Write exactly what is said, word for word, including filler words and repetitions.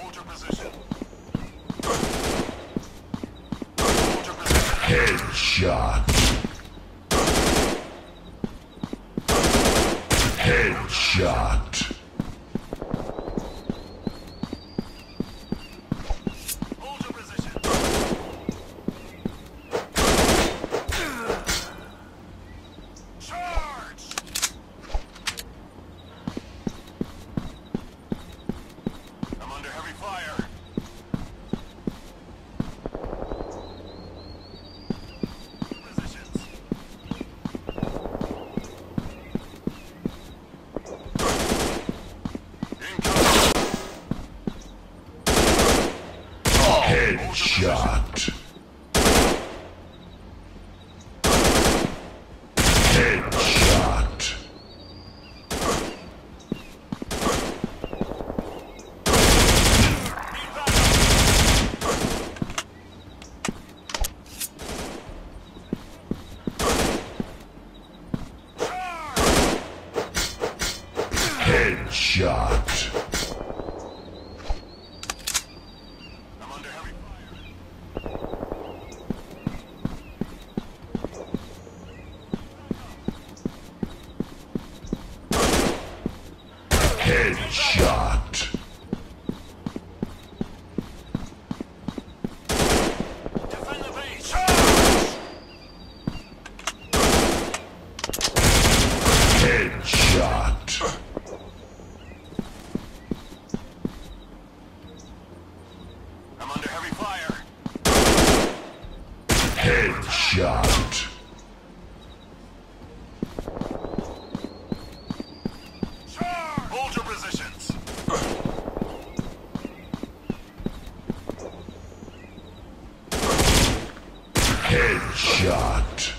Hold your position. Hold your position. Headshot. Headshot. Hold your position. Charge! I'm under heavy fire. Positions. Headshot. Headshot. Headshot. I'm under heavy fire. Headshot. Defend the base. Charge! Headshot. I'm under heavy fire. Headshot. Charge! Hold your positions. Headshot.